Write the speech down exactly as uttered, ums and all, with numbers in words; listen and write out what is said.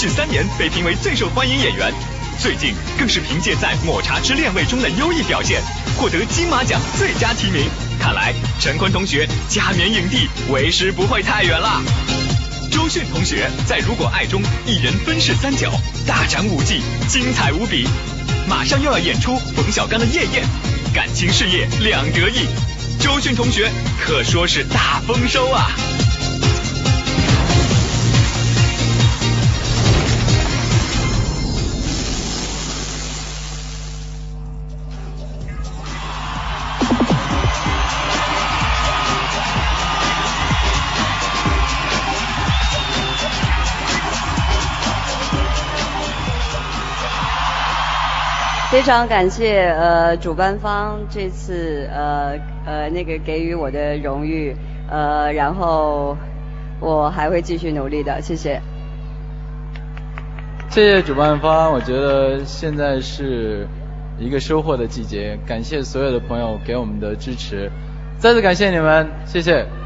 续三年被评为最受欢迎演员，最近更是凭借在《抹茶之恋味》中的优异表现，获得金马奖最佳提名。看来陈坤同学加冕影帝为时不会太远了。周迅同学在《如果爱》中一人分饰三角，大展武技，精彩无比。马上又要演出冯小刚的《夜宴》，感情事业两得意，周迅同学可说是大丰收啊！ 非常感谢呃主办方这次呃呃那个给予我的荣誉，呃然后我还会继续努力的，谢谢。 谢谢主办方，我觉得现在是一个收获的季节，感谢所有的朋友给我们的支持，再次感谢你们，谢谢。